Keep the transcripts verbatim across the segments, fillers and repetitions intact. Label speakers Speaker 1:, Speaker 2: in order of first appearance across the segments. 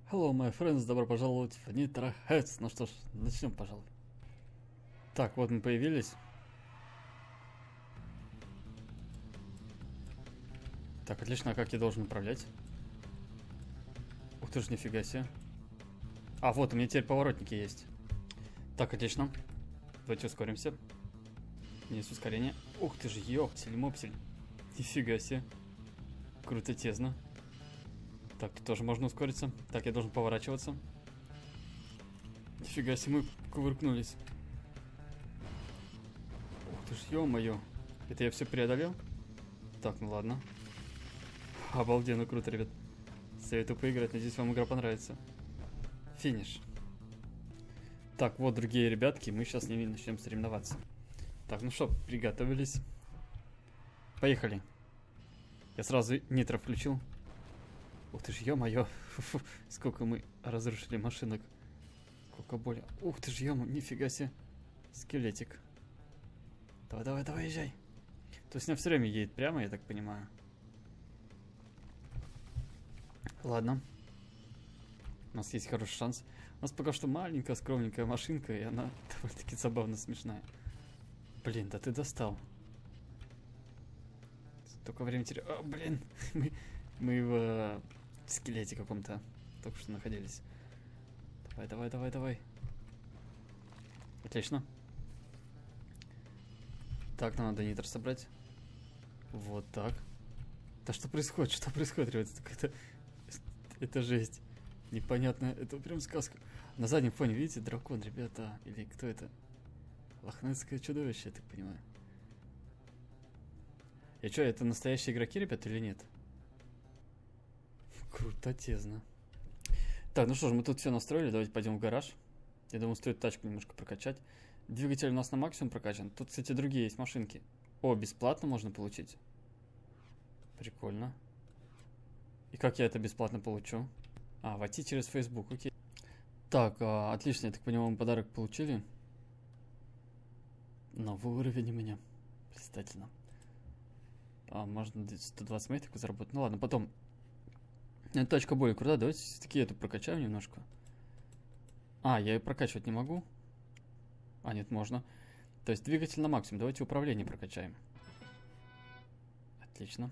Speaker 1: Hello, my friends, добро пожаловать в Nitro Heads. Ну что ж, начнем, пожалуй. Так, вот мы появились. Так, отлично, а как я должен управлять? Ух ты ж, нифига себе. А, вот, у меня теперь поворотники есть. Так, отлично. Давайте ускоримся. Есть ускорение. Ух ты же, ёпсель-мопсель. Нифига себе. Крутотезно. Так, тут тоже можно ускориться. Так, я должен поворачиваться. Нифига себе, мы кувыркнулись. Ух ты ж, ё-моё. Это я все преодолел? Так, ну ладно. Обалденно круто, ребят. Советую поиграть, надеюсь, вам игра понравится. Финиш. Так, вот, другие ребятки, мы сейчас с ними начнем соревноваться. Так, ну что, приготовились. Поехали. Я сразу нитро включил. Ух ты ж, ё-моё. Сколько мы разрушили машинок. Сколько боли. Ух ты ж, ё-моё, нифига себе. Скелетик. Давай, давай, давай, езжай. То есть она все время едет прямо, я так понимаю. Ладно. У нас есть хороший шанс. У нас пока что маленькая, скромненькая машинка, и она довольно-таки забавно смешная. Блин, да ты достал. Только время теряю. О, блин. Мы, мы в э, скелете каком-то только что находились. Давай, давай, давай, давай. Отлично. Так, нам надо нитро собрать. Вот так. Да что происходит? Что происходит, ребят? Это, это жесть. Непонятно. Это прям сказка. На заднем фоне, видите, дракон, ребята. Или кто это? Лохнесское чудовище, я так понимаю. И что, это настоящие игроки, ребят, или нет? Крутотезно. Так, ну что ж, мы тут все настроили. Давайте пойдем в гараж. Я думаю, стоит тачку немножко прокачать. Двигатель у нас на максимум прокачан. Тут, кстати, другие есть машинки. О, бесплатно можно получить. Прикольно. И как я это бесплатно получу? А, войти через Facebook, окей. Так, а, отлично, я так понимаю, мы подарок получили. Новый уровень у меня. Блистательно. А, можно сто двадцать метров заработать. Ну ладно, потом. Эта тачка более крутая. Давайте все-таки эту прокачаем немножко. А, я ее прокачивать не могу. А, нет, можно. То есть двигатель на максимум. Давайте управление прокачаем. Отлично.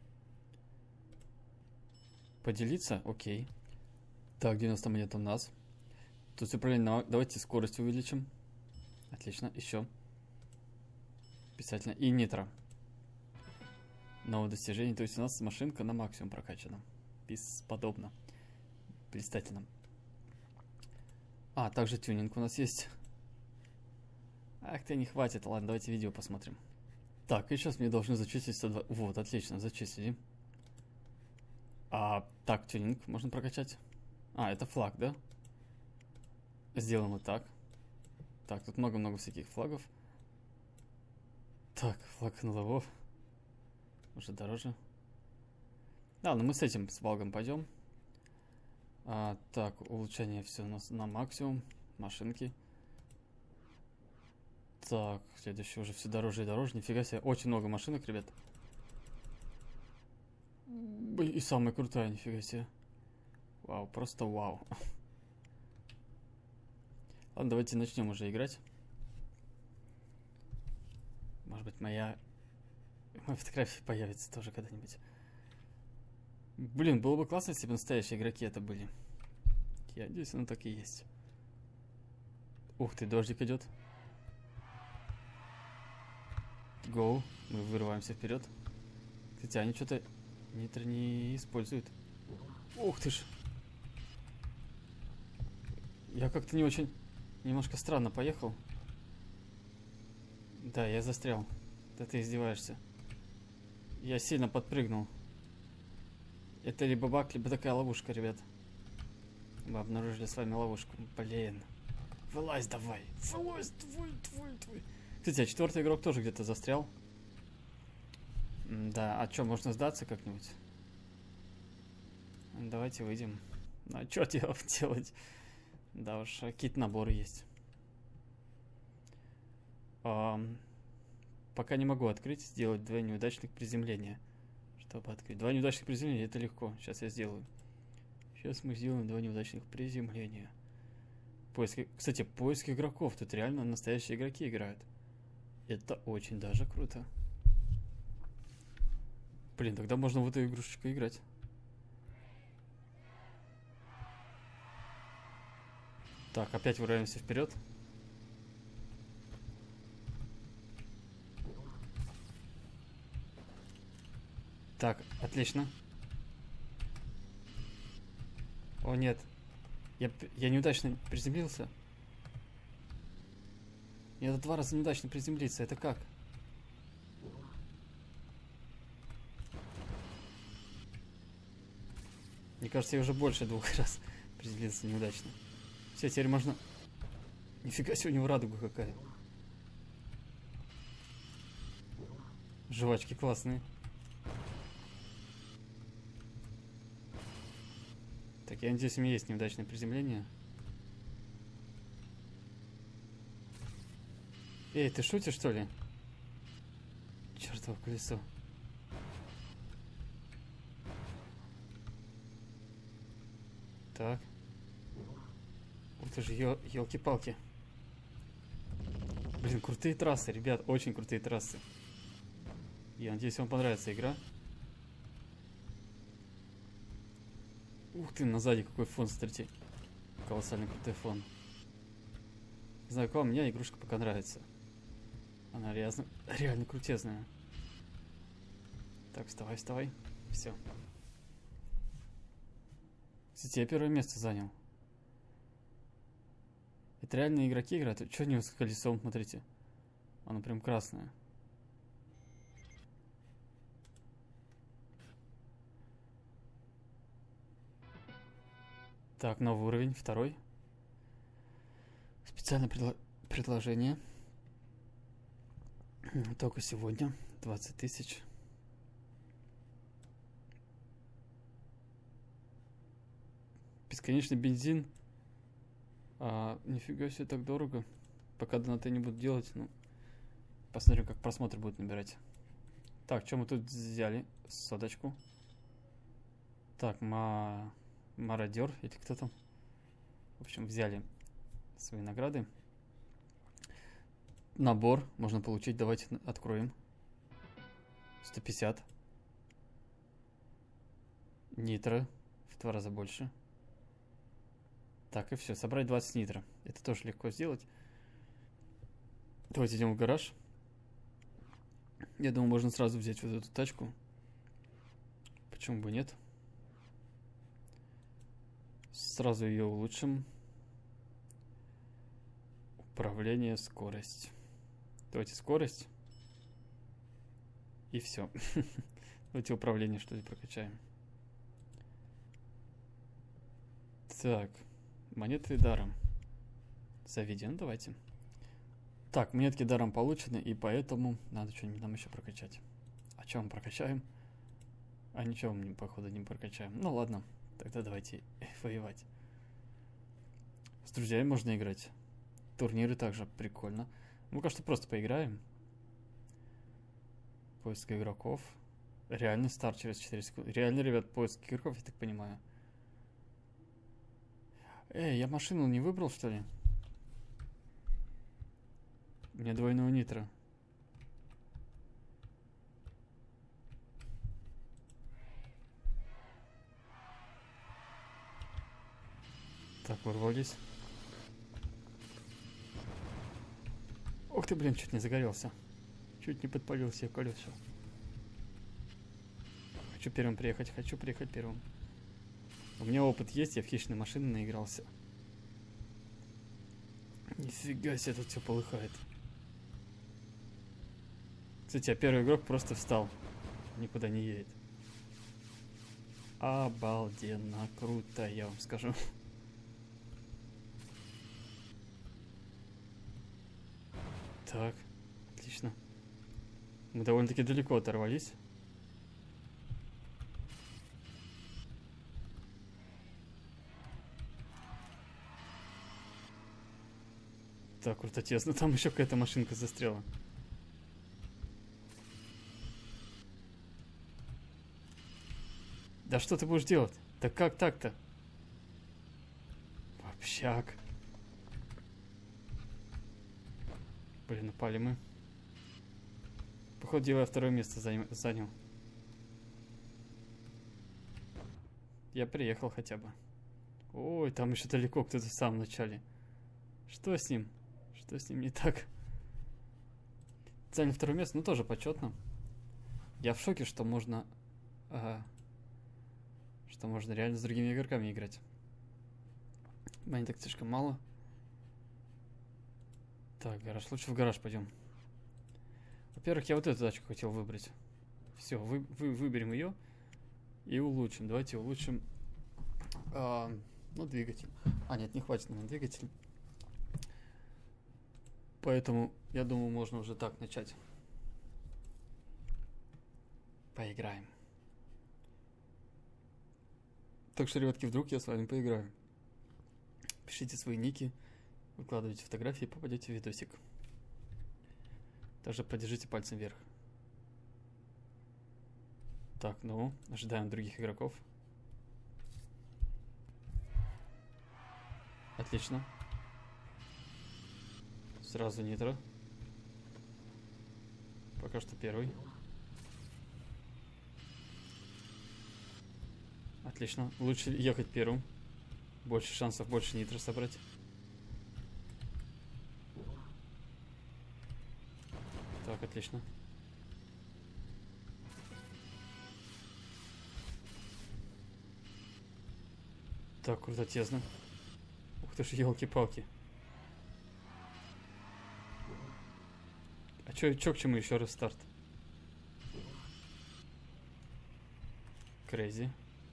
Speaker 1: Поделиться? Окей. Так, девяносто монет у нас. Тут управление на... Давайте скорость увеличим. Отлично. Еще. Писательно. И нитро. Новое достижение. То есть у нас машинка на максимум прокачана. Бесподобно. Блистательно. А, также тюнинг у нас есть. Ах ты, не хватит. Ладно, давайте видео посмотрим. Так, и сейчас мне должны зачислить сто два. Вот, отлично, зачислили. А, так, тюнинг можно прокачать. А, это флаг, да? Сделаем вот так. Так, тут много-много всяких флагов. Так, флаг НЛО. Уже дороже. Да, ну мы с этим, с валгом пойдем. А, так, улучшение все у нас на максимум. Машинки. Так, следующее уже все дороже и дороже. Нифига себе, очень много машинок, ребят. И самая крутая, нифига себе. Вау, просто вау. Ладно, давайте начнем уже играть. Может быть, моя... Моя фотография появится тоже когда-нибудь. Блин, было бы классно, если бы настоящие игроки это были. Я надеюсь, оно так и есть. Ух ты, дождик идет. Гоу. Мы вырываемся вперед. Кстати, они что-то нитро не используют. Ух ты ж. Я как-то не очень... Немножко странно поехал. Да, я застрял. Да ты издеваешься. Я сильно подпрыгнул. Это либо баг, либо такая ловушка, ребят. Мы обнаружили с вами ловушку. Блин. Вылазь давай. Вылазь, твой, твой, твой. Кстати, а четвертый игрок тоже где-то застрял. Да, а что, можно сдаться как-нибудь? Давайте выйдем. Ну, а что делать? Да уж, какие-то наборы есть. А, пока не могу открыть, сделать два неудачных приземления. Чтобы открыть. Два неудачных приземления, это легко. Сейчас я сделаю. Сейчас мы сделаем два неудачных приземления. Поиск... Кстати, поиск игроков. Тут реально настоящие игроки играют. Это очень даже круто. Блин, тогда можно в эту игрушечку играть. Так, опять вырываемся вперед. Так, отлично. О, нет. Я, я неудачно приземлился. Мне надо два раза неудачно приземлиться. Это как? Мне кажется, я уже больше двух раз приземлился неудачно. Все, теперь можно... Нифига себе, у него радуга какая. Жвачки классные. Так, я надеюсь, у меня есть неудачное приземление. Эй, ты шутишь, что ли? Чёртово колесо. Так. Ух ты же, елки-палки. Блин, крутые трассы, ребят, очень крутые трассы. Я надеюсь, вам понравится игра. Ух ты, на сзади какой фон, смотрите. Колоссально крутой фон. Не знаю, как вам, мне игрушка пока нравится. Она реально, реально крутезная. Так, вставай, вставай. Все. Кстати, я первое место занял. Это реальные игроки играют. Что не с колесом, смотрите. Оно прям красное. Так, новый уровень, второй. Специальное предло- предложение. Только сегодня. двадцать тысяч. Бесконечный бензин. А, нифига себе, так дорого. Пока донаты не буду делать, ну, посмотрим, как просмотр будет набирать. Так, что мы тут взяли? Соточку. Так, ма... мародер, или кто там? В общем, взяли свои награды. Набор можно получить. Давайте откроем. сто пятьдесят. Нитро. В два раза больше. Так, и все. Собрать двадцать нитро. Это тоже легко сделать. Давайте идем в гараж. Я думаю, можно сразу взять вот эту тачку. Почему бы нет? Сразу ее улучшим. Управление, скорость. Давайте скорость. И все. Давайте управление что ли прокачаем. Так. Монеты даром. Заведен, давайте. Так, монетки даром получены, и поэтому надо что-нибудь нам еще прокачать. А что мы прокачаем? А ничего мы, походу, не прокачаем. Ну ладно, тогда давайте воевать. С друзьями можно играть. Турниры также прикольно. Мы, кажется, просто поиграем. Поиск игроков. Реальный старт через четыре секунды. Реально, ребят, поиск игроков, я так понимаю. Эй, я машину не выбрал, что ли? У меня двойного нитро. Так, ворвались. Ух ты, блин, чуть не загорелся. Чуть не подпалил себе колесо. Хочу первым приехать, хочу приехать первым. У меня опыт есть, я в хищные машины наигрался. Нифига себе, тут все полыхает. Кстати, а первый игрок просто встал. Никуда не едет. Обалденно круто, я вам скажу. Так, отлично. Мы довольно-таки далеко оторвались. Так, круто, тесно. Там еще какая-то машинка застряла. Да что ты будешь делать? Да как так-то? Общак. Блин, упали мы. Походу, я второе место занял. Я приехал хотя бы. Ой, там еще далеко кто-то в самом начале. Что с ним? Что с ним не так? Занял второе место, ну тоже почетно. Я в шоке, что можно... Ага, что можно реально с другими игроками играть. Монеток слишком мало. Так, гараж. Лучше в гараж пойдем. Во-первых, я вот эту тачку хотел выбрать. Все, вы, вы, выберем ее и улучшим. Давайте улучшим... А, ну, двигатель. А, нет, не хватит нам двигатель. Поэтому, я думаю, можно уже так начать. Поиграем. Так что, ребятки, вдруг я с вами поиграю. Пишите свои ники, выкладывайте фотографии, попадете в видосик. Также продержите пальцем вверх. Так, ну, ожидаем других игроков. Отлично. Сразу нитро. Пока что первый. Отлично. Лучше ехать первым. Больше шансов, больше нитро собрать. Так, отлично. Так, круто, тесно. Ух ты ж, елки-палки. А чё, чё к чему еще раз старт? Крейзи.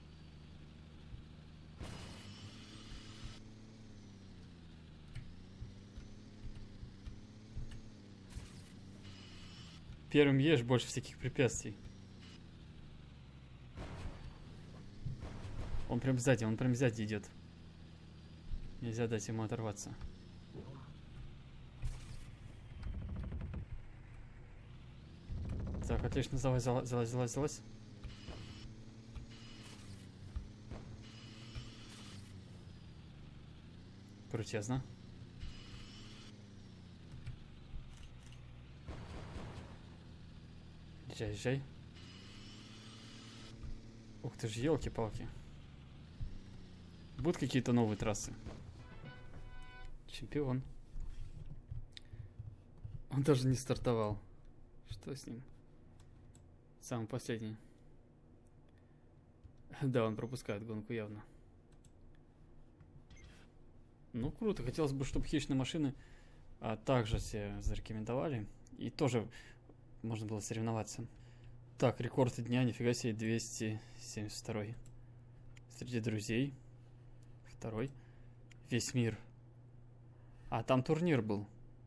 Speaker 1: Первым ешь, больше всяких препятствий. Он прям сзади, он прям сзади идет. Нельзя дать ему оторваться. Так, отлично, залазь, залазь, залазь, залазь, залазь. Крутезно. Езжай, езжай. Ух ты ж, елки-палки. Будут какие-то новые трассы. Чемпион. Он даже не стартовал. Что с ним? Самый последний. Да, он пропускает гонку явно. Ну, круто. Хотелось бы, чтобы хищные машины а, также все зарекомендовали. И тоже можно было соревноваться. Так, рекорд дня, нифига себе, двести семьдесят второй. Среди друзей. Второй. Весь мир. А, там турнир был.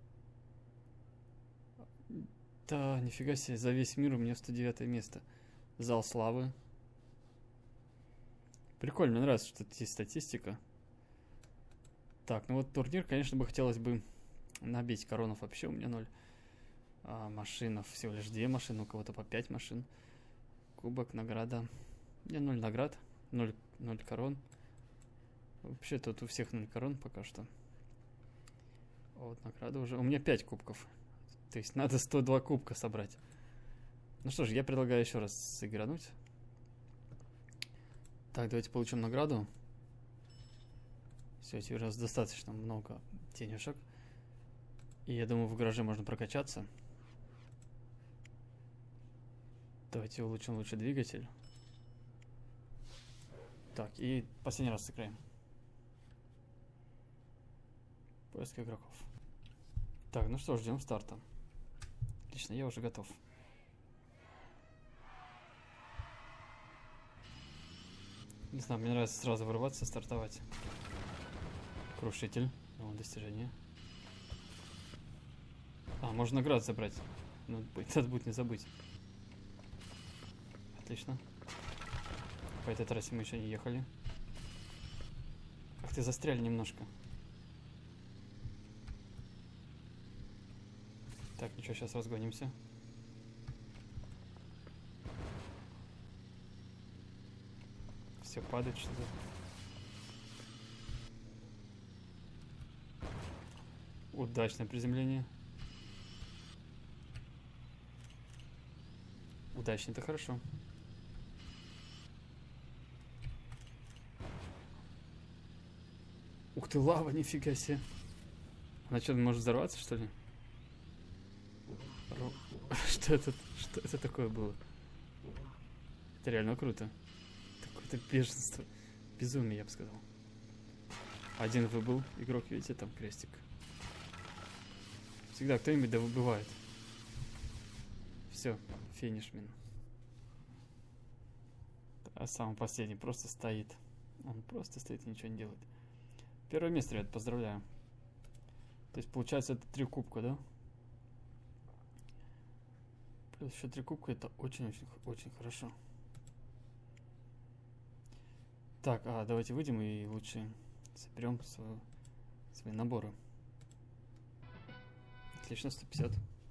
Speaker 1: Да, нифига себе, за весь мир у меня сто девятое место. Зал славы. Прикольно, мне нравится, что здесь статистика. Так, ну вот турнир, конечно, бы хотелось бы набить. Коронов вообще у меня ноль. А, машинов всего лишь две машины, у кого-то по пять машин. Кубок, награда. Не, ноль наград, ноль, ноль корон. Вообще тут у всех ноль корон пока что. Вот награда уже. У меня пять кубков. То есть надо сто два кубка собрать. Ну что ж, я предлагаю еще раз сыгрануть. Так, давайте получим награду. Все, теперь у нас достаточно много денежек. И я думаю, в гараже можно прокачаться. Давайте улучшим лучше двигатель. Так, и последний раз сыграем. Поиск игроков. Так, ну что, ждем старта. Отлично, я уже готов. Не знаю, мне нравится сразу вырываться, стартовать. Крушитель. Новое достижение. А, можно наград забрать. Надо будет, надо будет не забыть. Отлично. По этой трассе мы еще не ехали. Ах ты, застряли немножко. Так, ничего, сейчас разгонимся. Все падает что-то. Удачное приземление. Удачно, это хорошо. Ух ты, лава, нифига себе. Она что, может взорваться, что ли? Что это? Что это такое было? Это реально круто. Такое-то бешенство. Безумие, я бы сказал. Один выбыл игрок, видите, там крестик. Всегда кто-нибудь да выбывает. Все, финиш, мин. А самый последний просто стоит. Он просто стоит и ничего не делает. Первое место, ребят, поздравляю. То есть, получается, это три кубка, да? Плюс еще три кубка, это очень-очень-очень хорошо. Так, а давайте выйдем и лучше соберем свою, свои наборы. Отлично, сто пятьдесят.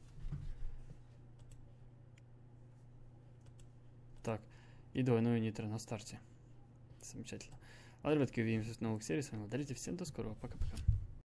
Speaker 1: Так, и двойное нитро на старте. Замечательно. Ладно, ребятки, увидимся в новых сериях. С вами был Дарите. Всем до скорого. Пока-пока.